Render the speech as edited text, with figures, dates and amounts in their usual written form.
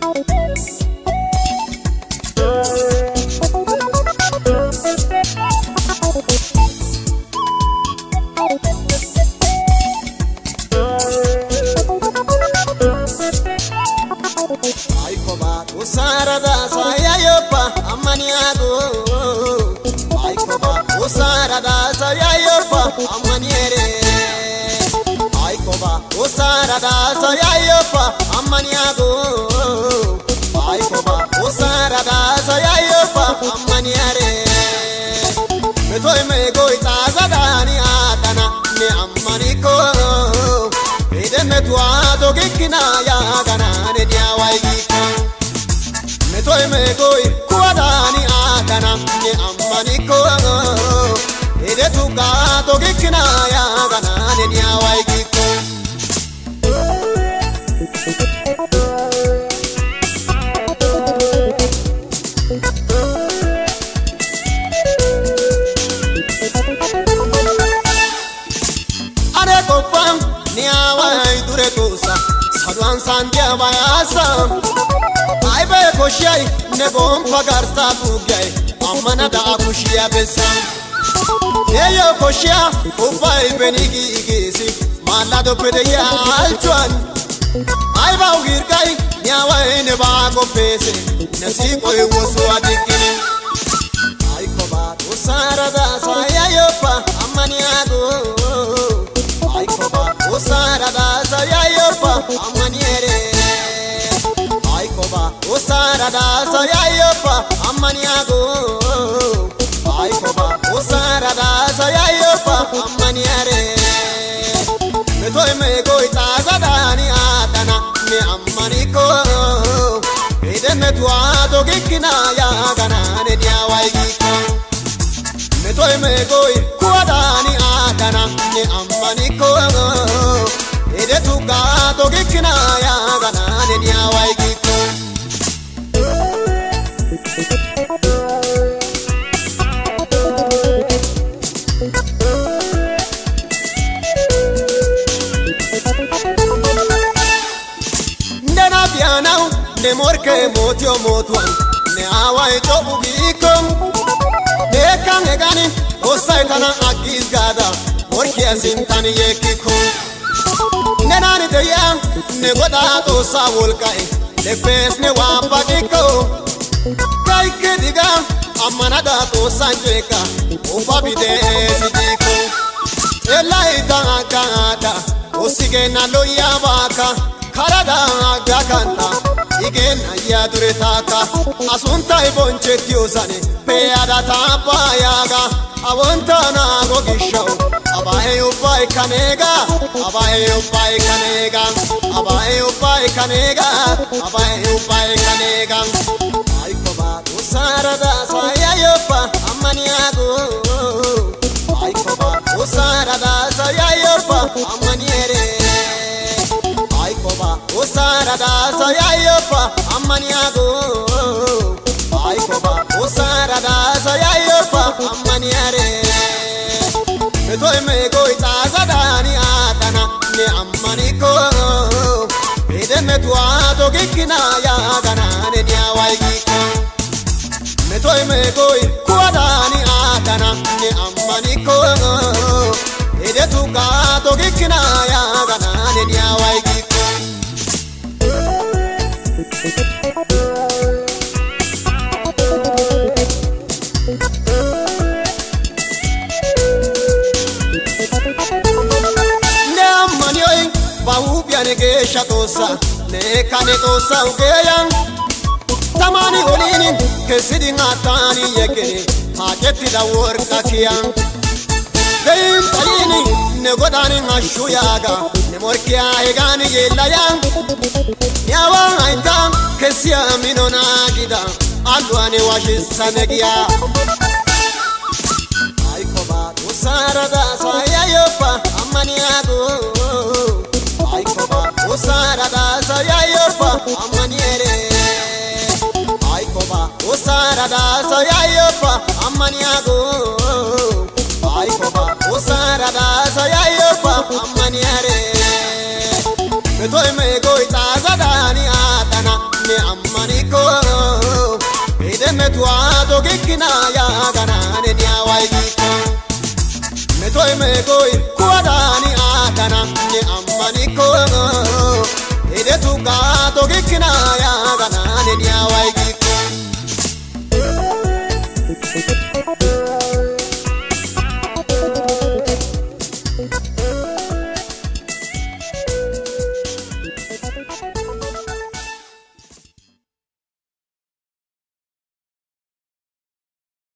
Usarada saya yopa amaniago. Aikoba usarada saya yopa amaniere. Aikoba usarada saya yopa amaniago. Aikoba usarada saya yopa amaniere. Metoy me goita zadani atana ne amaniko. Ede metwa dogikina ya gana ne diawai. Metoy me goy kuadani atana ne amaniko. Ede tuga dogikina ya gana ne diawai giko. Are kopam niawai dure tosa sadwan sandia bayasa. Ai be koshai ne bom pagarsa bugai amana da kushia besa. Yeyo koshia ubai benigi igisi malado pedeya alchuan. Ai ba ugirkai niawai ne ba ko pese nasi koi wosu adikini. Ai ko ba usarada saya yopa amaniago. Aikoba usarada saya yopa amaniere. Aikoba usarada saya yopa amaniago. Aikoba usarada saya yopa amaniere. Metoy me goita zadani atana ne amaniko. Ede metwa dogikina ya gana ne diawai giko. Metoy me goy kuadani atana ne amaniko. Ede tuga dogikina ya gana ne diawai giko. Ndena pianau ne morke motio motuan ne awai tobu gikom. Dekan egani osai tana agis gada morke asintani yekiko. Nenani te yang ne goda to sa volkai ne pes ne wamba giko. Kai ke diga amana da to sanjeka upabi de sidiko. Elai tanga kanga osige na loya baka karada agakanta. Igena ya duretaka asunta ibonche tiosane pe adata payaga awanta na gogisho abae upai kanega abae upai kanega abae upai kanega abae upai kanega. Aikoba usarada saya yopa amaniago. Aikoba usarada saya yopa amaniere. Aikoba usarada saya yopa amaniago. Aikoba usarada saya yopa amaniere. Metoy me goita zadani atana ne amaniko. Ede metwa dogikina ya gana ne diawai giko. Metoy me goy kuadani atana ne amaniko. Ede tuga dogikina ya gana ne diawai giko. Ne gesha tosa ne kane tosa ugeyan. Tamani olini kesidi ngatani yekene haketi da worka kiyan. Dein talini ne godani mashuyaga ne morkia egani yelayan. Yawa aita kesia minona gida alwani washisa negia. Aikoba usarada saya yopa amaniago. Aikoba usarada saya yopa amaniere. Aikoba usarada saya yopa amaniago. Aikoba usarada saya yopa amaniere. Metoy me goita zadani gana ne ammaniko ide metwa dogikina ya gana ne nyawaidiko metoy megoi kuadani agana ne ammaniko ide tuka dogikina ya